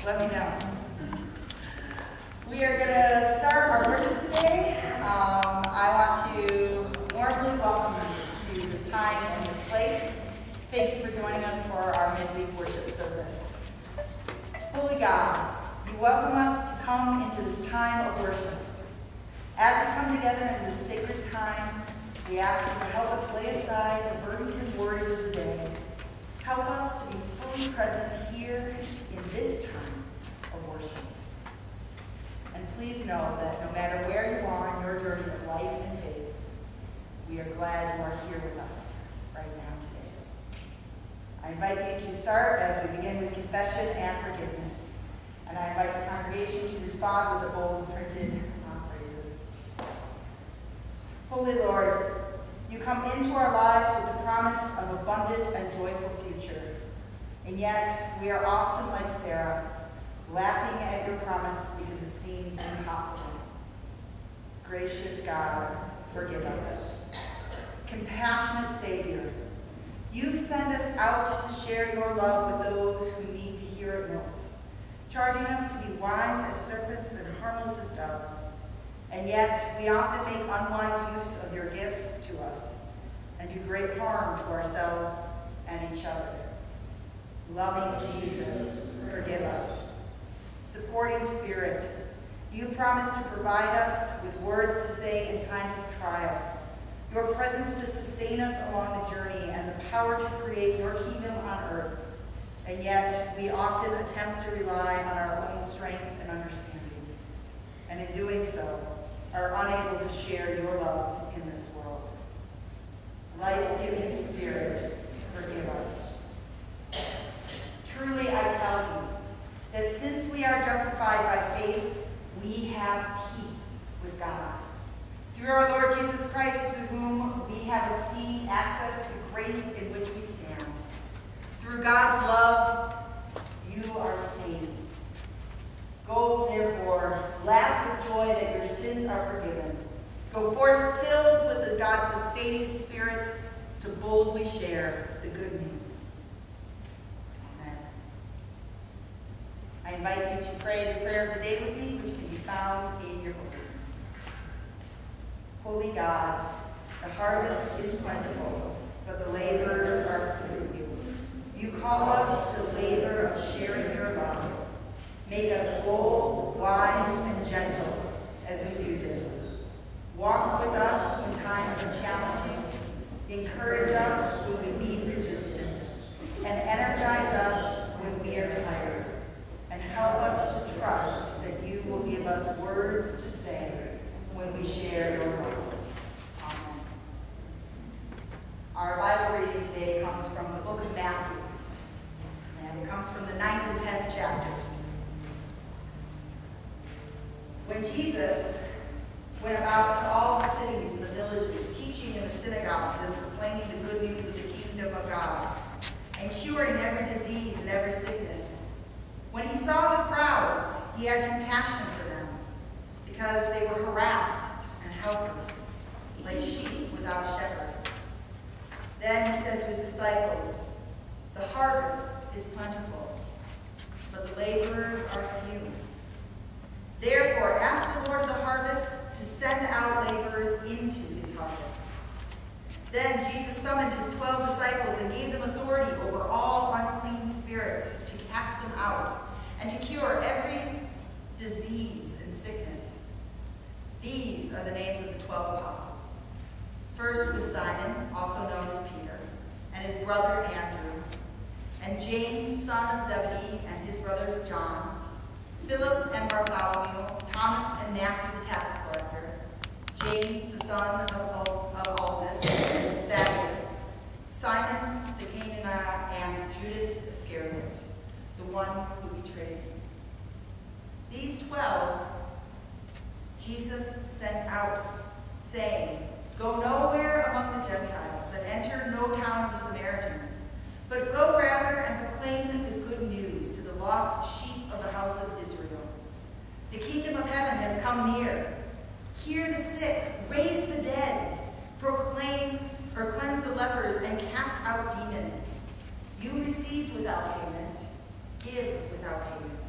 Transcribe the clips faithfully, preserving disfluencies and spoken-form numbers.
let me know. We are going to start our worship today. Um, I want to warmly welcome you to this time and this place. Thank you for joining us for our midweek worship service. Holy God, you welcome us to come into this time of worship. As we come together in this sacred time, we ask you to help us lay aside the burdens and worries of the day. Help us to be fully present here in this time of worship. And please know that no matter where you are in your journey of life and faith, we are glad you are here with us right now today. I invite you to start as we begin with confession and forgiveness. And I invite the congregation to respond with the bold printed uh, phrases. Holy Lord, you come into our lives with the promise of abundant and joyful future. And yet, we are often like Sarah, laughing at your promise because it seems impossible. Gracious God, forgive us. Compassionate Savior, you send us out to share your love with those who need to hear it most, charging us to be wise as serpents and harmless as doves. And yet, we often make unwise use of your gifts to us and do great harm to ourselves and each other. Loving Jesus, forgive us. Supporting Spirit, you promise to provide us with words to say in times of trial, your presence to sustain us along the journey, and the power to create your kingdom on earth. And yet, we often attempt to rely on our own strength and understanding, and in doing so, are unable to share your love in this world. Life-giving Spirit, forgive us. Truly, I tell you that since we are justified by faith, we have peace with God. Through our Lord Jesus Christ, through whom we have obtained access to grace in which we stand. Through God's love, you are saved. Go, therefore, laugh with joy that your sins are forgiven. Go forth filled with the God's sustaining Spirit to boldly share the good news. Amen. I invite you to pray the prayer of the day with me, which can be found in your bulletin. Holy God, the harvest is plentiful, but the laborers are few. You call us to the labor of sharing your love. Make us bold, wise, and gentle as we do this. Walk with us when times are challenging. Encourage us when we meet resistance. And energize us when we are tired. And help us to trust that you will give us words to say when we share your love. Amen. Our Bible reading today comes from the book of Matthew. And it comes from the ninth and tenth chapters. When Jesus went about to all the cities and the villages, teaching in the synagogues and proclaiming the good news of the kingdom of God, and curing every disease and every sickness, when he saw the crowds, he had compassion for them, because they were harassed and helpless, like sheep without a shepherd. Then he said to his disciples, "The harvest is plentiful, but the laborers are few. Therefore, ask the Lord of the harvest to send out laborers into his harvest." Then Jesus summoned his twelve disciples and gave them authority over all unclean spirits to cast them out and to cure every disease and sickness. These are the names of the twelve apostles. First was Simon, also known as Peter, and his brother Andrew, and James, son of Zebedee, and his brother John, Philip and Bartholomew, Thomas and Matthew the tax collector, James the son of, of Alphaeus, Thaddeus, Simon the Canaanite, and Judas Iscariot, the one who betrayed him. These twelve Jesus sent out, saying, "Go nowhere among the Gentiles, and enter no town of the Samaritans, but go rather and proclaim the good news to the lost sheep of the house of Israel. The kingdom of heaven has come near. Heal the sick, raise the dead, proclaim or cleanse the lepers, and cast out demons. You received without payment, give without payment.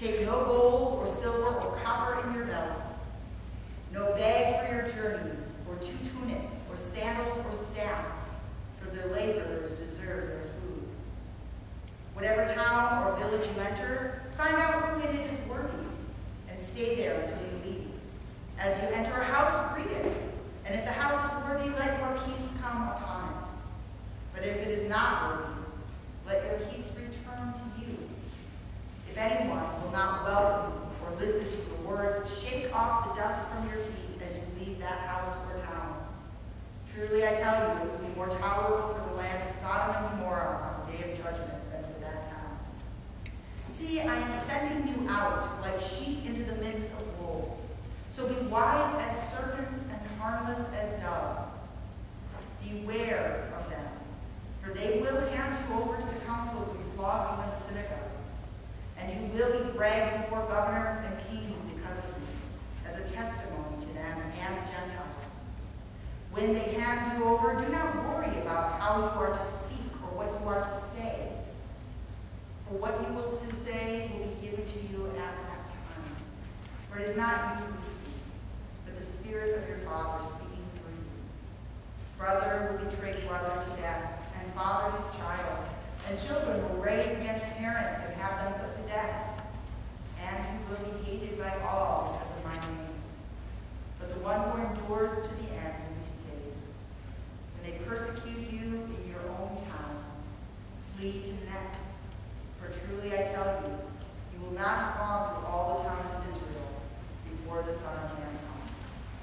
Take no gold or silver or copper in your belts, no bag for your journey, or two tunics, or sandals or staff, for the laborers deserve their food. Whatever town or village you enter, find out who in it is worthy, and stay there until you leave. As you enter a house, greet it, and if the house is worthy, let your peace come upon it. But if it is not worthy, let your peace return to you. If anyone will not welcome you or listen to your words, shake off the dust from your feet as you leave that house or town. Truly I tell you, it will be more tolerable for the land of Sodom and Gomorrah on the day of judgment than for that town. See, I am sending you out like sheep into the midst of wolves. So be wise as serpents and harmless as doves. Beware of them, for they will hand you over to the councils and flog you in the synagogues. And you will be dragged before governors and kings because of me, as a testimony to them and the Gentiles. When they hand you over, do not worry about how you are to speak or what you are to say. For what you will to say will be given to you at that time. For it is not you who speak, but the Spirit of your Father speaking through you. Brother will betray brother to death, and father his child, and children will raise against parents and have them put to death. And you will be hated by all because of my name. But the one who endures to the end will be saved. When they persecute you in your own town, flee to the next. For truly I tell you, you will not have gone through all the towns of Israel before the Son of Man comes.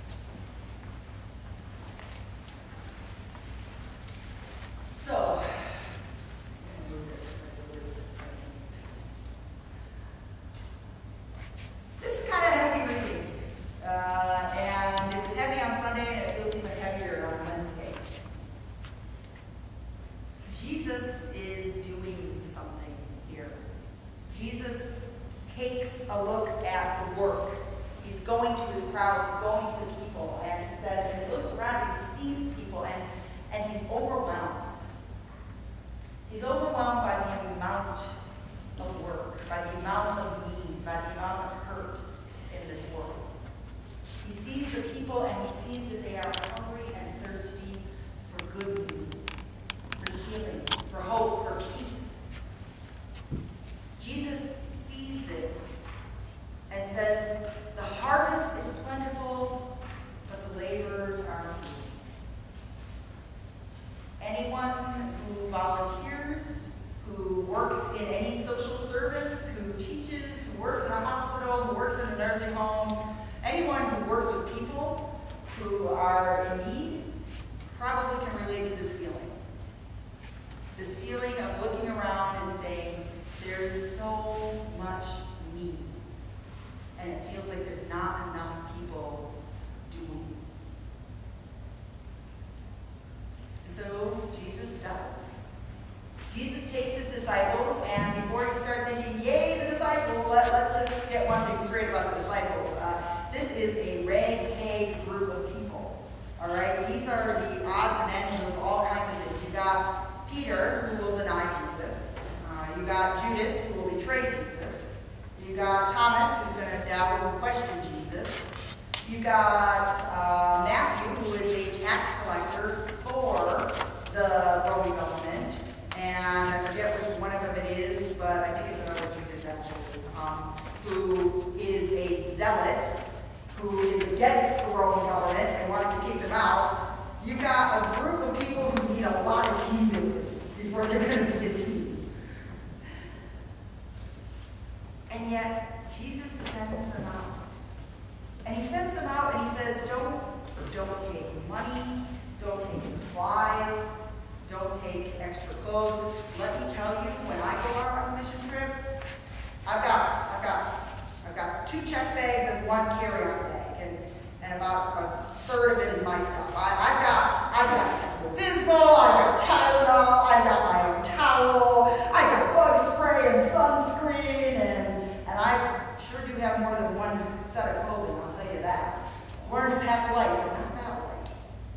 So, this is kind of heavy reading, uh, and it was heavy on Sunday, and it feels even heavier on Wednesday. Jesus is doing something here. Jesus takes a look at the work. He's going to his crowds, he's going to the people, and he says, and he looks around and he sees people, and, and he's overwhelmed. He's overwhelmed by the amount of work, by the amount of need, by the amount of hurt in this world. He sees the people and he sees that they are hungry and thirsty for good news, for healing, for hope, for peace. Jesus sees this and says, the harvest is plentiful, but the laborers are few. Anyone who volunteers, who works in any social service, who teaches, who works in a hospital, who works in a nursing home, anyone who works with people who are in need, probably can relate to this feeling. This feeling of looking around and saying, there's so much need, and it feels like there's not enough people doing. And so Jesus does. Jesus takes his disciples, and before you start thinking, yay, the disciples, let, let's just get one thing straight about the disciples. Uh, this is a ragtag group of people, all right? These are the odds and ends of all kinds of things. You got Peter, who will deny Jesus. Uh, you got Judas, who will betray Jesus. You got Thomas, who's going to doubt or question Jesus. You got uh, Matthew, who is a tax collector for the Roman government. And I forget which one of them it is, but I think it's another Judas actually, um, who is a zealot, who is against the Roman government and wants to kick them out. You got a group of people who need a lot of team building before they're going to be a team. And yet, Jesus sends them out. And he sends them out and he says, don't, don't take money, don't take supplies, don't take extra clothes. Let me tell you, when I go out on a mission trip, I've got, I've got, I've got two check bags and one carry-on bag, and, and about a third of it is my stuff. I, I've got, I've got Bismol, I've got Tylenol, I've got my own towel, I've got bug spray and sunscreen, and, and I sure do have more than one set of clothing, I'll tell you that. Learn to pack light, but not that light.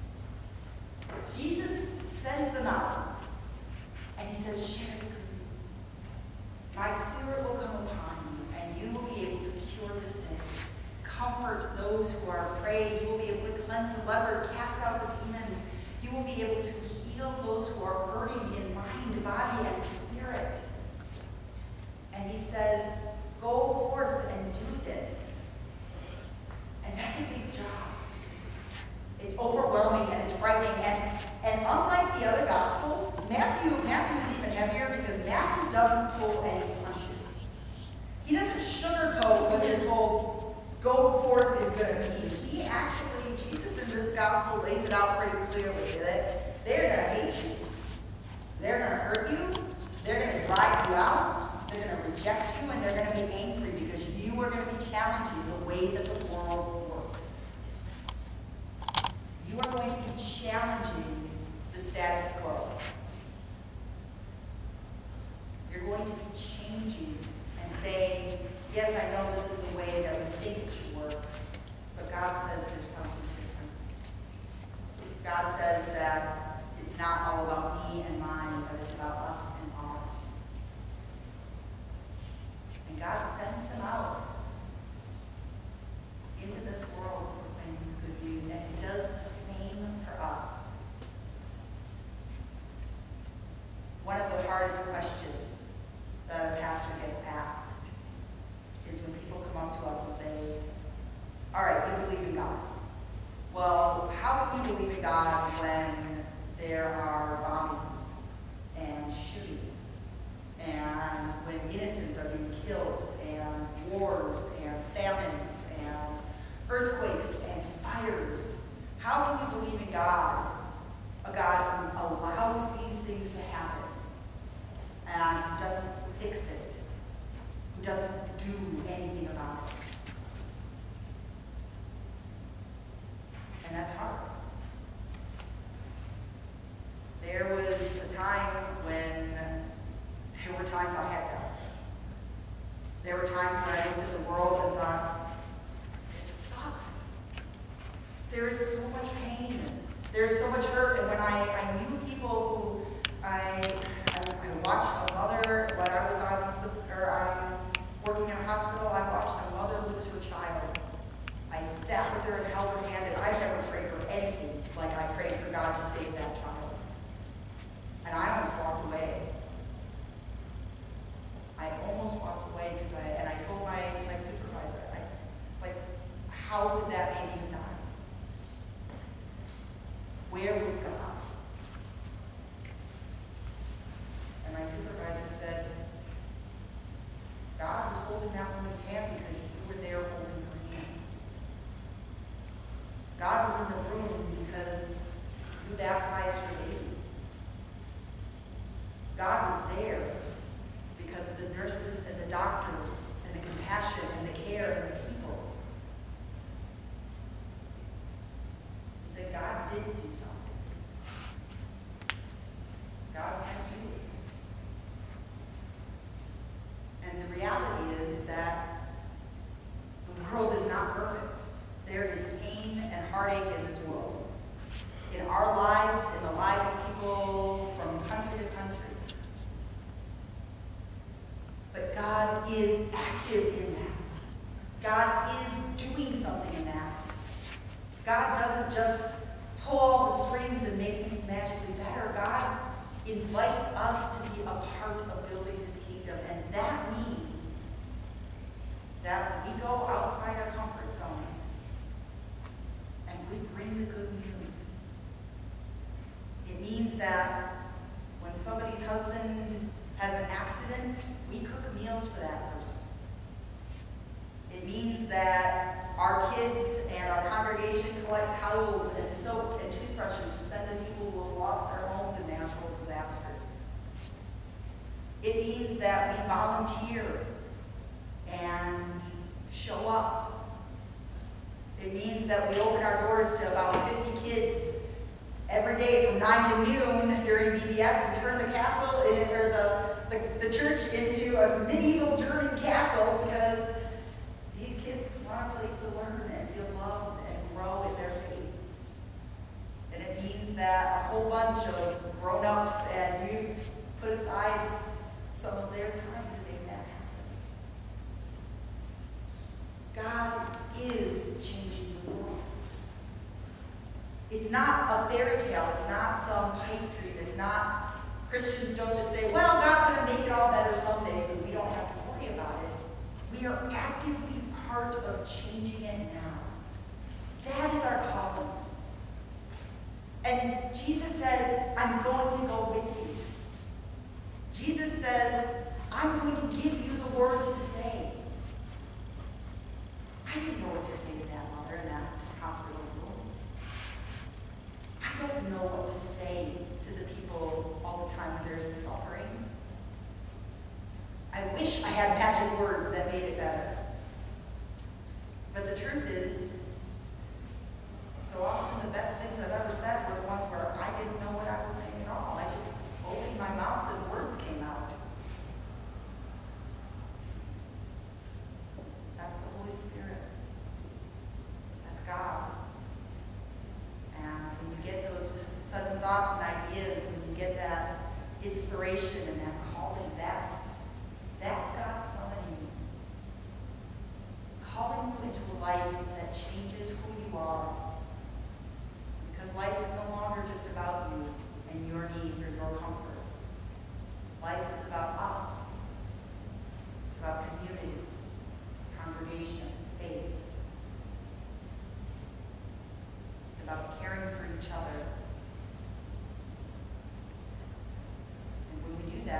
Jesus sends them out, and he says, share the good news. My Spirit will come upon you, and you will those who are afraid. You will be able to cleanse the leper, cast out the demons. You will be able to heal those who are hurting in mind, body, and spirit. And he says, go forth and do this. And that's a big job. It's overwhelming and it's frightening. And, and unlike the other Gospels, Matthew, Matthew is even heavier because Matthew doesn't pull any punches. He doesn't sugarcoat what this whole go forth is going to mean. He actually, Jesus in this Gospel lays it out pretty clearly that they're going to hate you. They're going to hurt you. They're going to drive you out. They're going to reject you, and they're going to be angry because you are going to be challenging the way that the world works. You are going to be challenging the status quo. You're going to be changing and saying, yes, I know this is the way that we think it should work, but God says there's something different. God says that it's not all about me and mine, but it's about us and ours. And God sends them out into this world to proclaim His good news, and He does the same for us. One of the hardest questions that a pastor gets asked is when people come up to us and say, all right, you believe in God. Well, how can you believe in God when there are bombings and shootings and when innocents are being killed and wars and famines and earthquakes and fires? How can you believe in God, a God who allows these things to happen and who doesn't fix it, who doesn't do anything about it? And that's hard. There was a time when there were times I had doubts. There were times when I looked at the world and thought, this sucks. There is so much pain. There's so much hurt. And when I, I knew people who I, I, I watched a mother, when I was on, or on working in a hospital, I watched a mother lose her child. I sat with her and held her hand, and I've never prayed for anything like I prayed for God to save that child. And I almost walked away. I almost walked away because I, and I told my, my supervisor, I, it's like, how could that baby have died? Where was God? And my supervisor said, God was holding that woman's hand because you were there holding her hand. God was in the room because you baptized your baby. God was there because of the nurses and the doctors and the compassion and the care and the people. He said, God did do something. God sent you. And the reality is that the world is not perfect. There is pain and heartache in this world. In our lives, in the lives of people from country to country. But God is active in that. God is doing something in that. God doesn't just pull all the strings and make things magically better. God invites us to be a part of building His kingdom. And that means that when we go outside our comfort zones and we bring the good news, it means that when somebody's husband has an accident, we cook meals for that person. It means that our kids and our congregation collect towels and soap and toothbrushes to send to people who have lost their homes in natural disasters. It means that we volunteer and show up. It means that we open our doors to about fifty kids every day from nine to noon during B B S and turn the castle, or the, the, the church into a medieval German castle because these kids want a place to learn and feel loved and grow in their faith. And it means that a whole bunch of grown-ups and youth put aside some of their time to make that happen. God is changing not a fairy tale. It's not some pipe dream. It's not, Christians don't just say, well, God's going to make it all better someday so we don't have to worry about it. We are actively part of changing it now. That is our calling. And Jesus says, I'm going to go with you. Jesus says, I'm going to give you the words to say. I didn't know what to say to that mother in that hospital room. I don't know what to say to the people all the time when they're suffering. I wish I had magic words that made it better. But the truth is, so often the best things I've ever said were the ones where I didn't know what I was saying at all. I just opened my mouth and words came out. That's the Holy Spirit. That's God. And when you get those sudden thoughts and ideas, when you get that inspiration and that calling, that's, that's God summoning you. Calling you into a life that changes who you are. Because life is no longer just about you and your needs or your comfort. Life is about us. It's about community, congregation, faith. It's about caring for each other. And when we do that,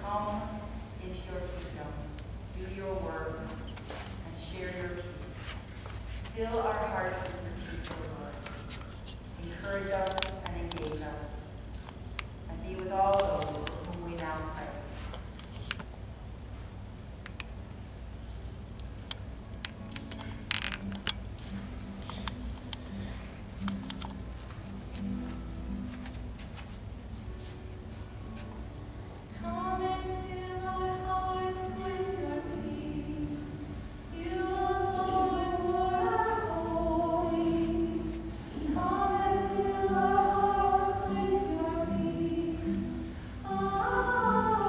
come into your kingdom, do your work, and share your peace. Fill our hearts with your peace, O Lord. Encourage us and engage us, and be with all those for whom we now pray. Ah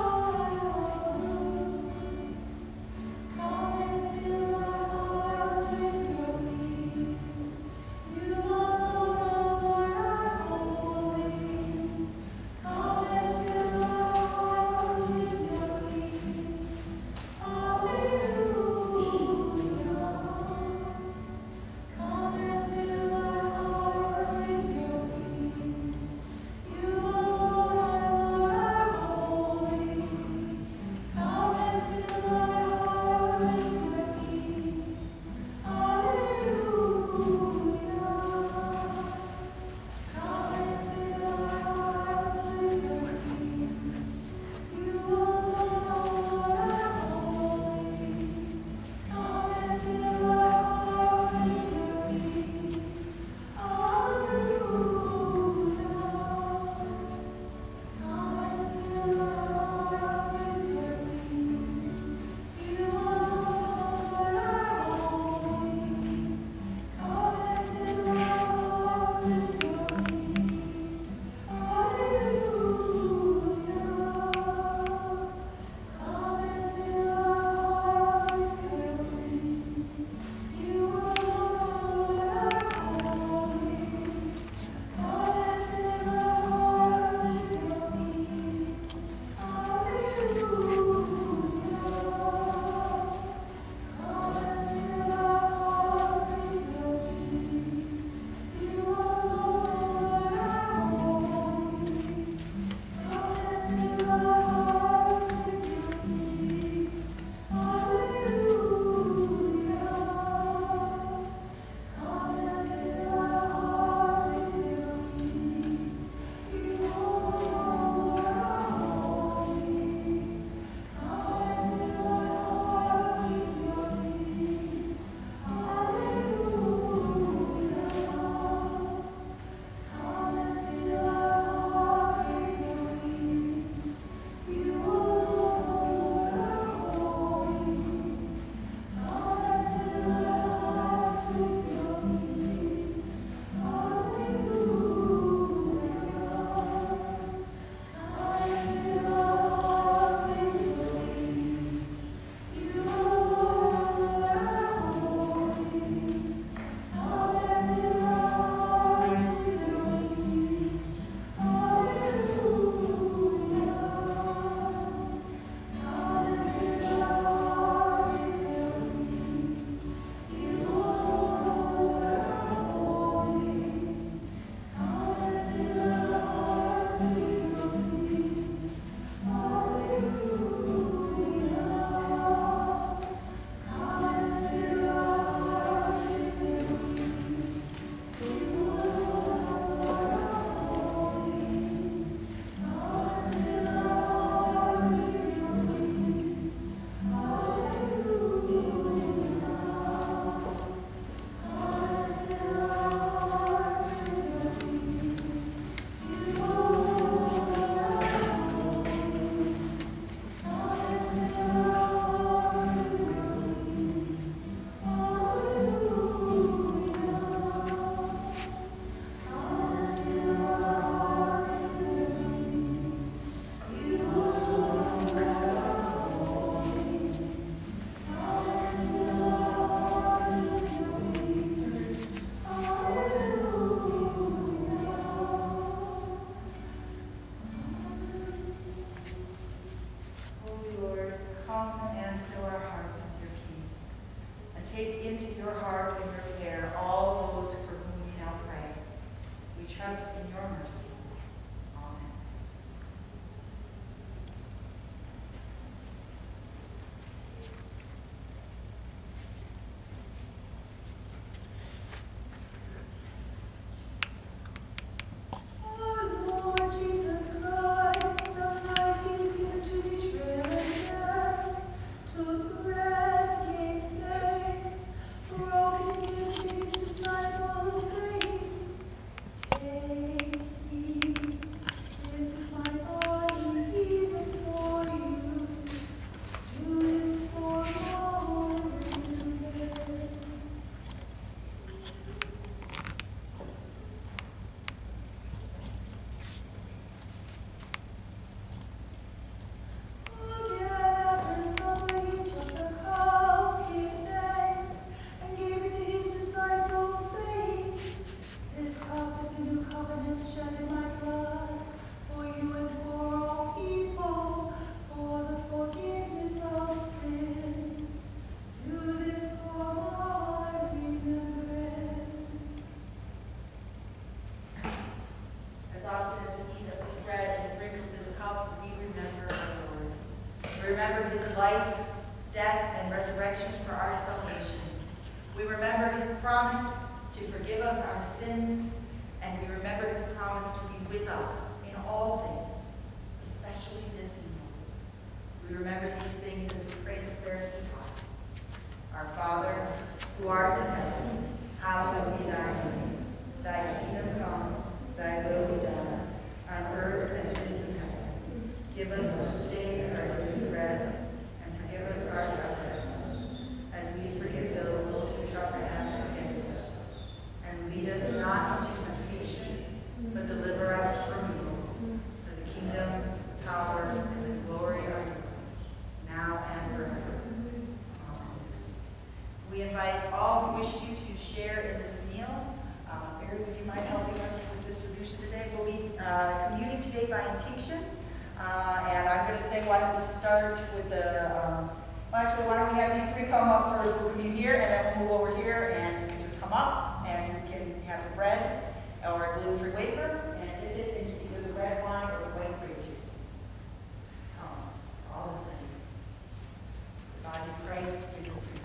remember his life, death, and resurrection for our salvation. We remember his promise to forgive us our sins, and we remember his promise to be with us in all things, especially this evil. We remember these things as we pray the prayer he taught. Our Father, who art in heaven, hallowed be thy name. Thy kingdom come, thy will be done, on earth as it is in heaven. Give us this day our daily bread, and forgive us our trespasses, as we forgive those who trespass against us. And lead us not into temptation, but deliver us from evil. For the kingdom, the power, and the glory are yours, now and forever. Amen. We invite all who wish to to share in this meal. Uh, Mary, would you mind helping us with distribution today? We'll be uh, communing today by invitation. Uh, and I'm going to say, why don't we start with the, um, well, actually, why don't we have you three come up first? We'll commune here, and then we'll move over here, and you can just come up, and you can have a bread or a gluten-free wafer, and dip it into either the red wine or the white grape juice. Come, all is ready. The body of Christ, give it free.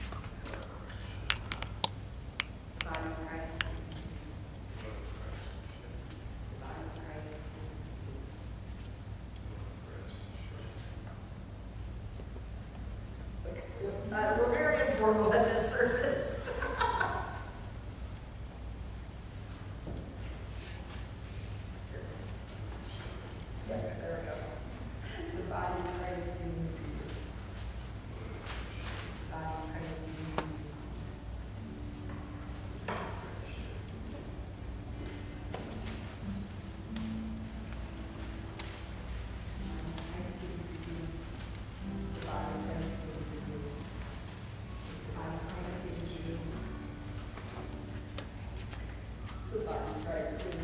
The body of Christ. The body of Christ. It's okay. Uh, we're very informal at this service. Yeah, there we go. The body of Christ in you. The body of Christ in you. The body of Christ in you. The body of Christ in you. The body of Christ in you.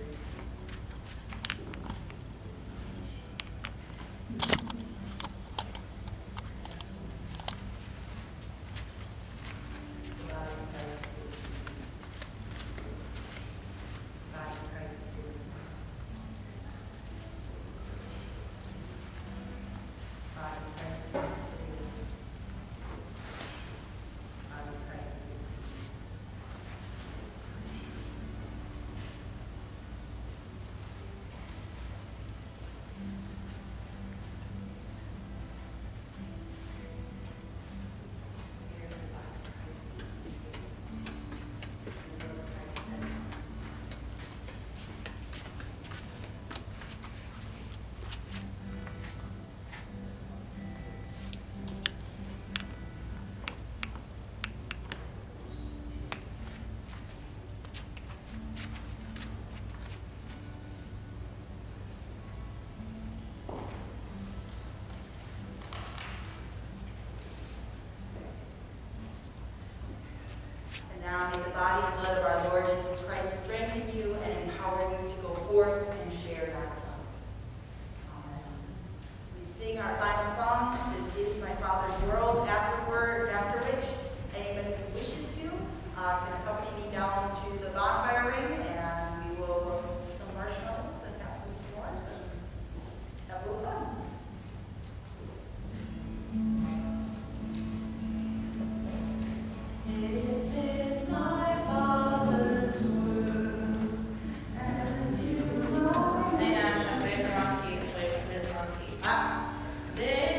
Now may the body and blood of our Lord Jesus Christ strengthen you and empower you to go forth and share God's love. Amen. We sing our final song, This Is My Father's World, afterward, after which anybody who wishes to uh, can accompany me down to the bonfire ring, and we will roast some marshmallows and have some s'mores and have a little fun. This is my Father's world, and to my Ayan, syempre, Rocky. Syempre, Rocky. Ah, This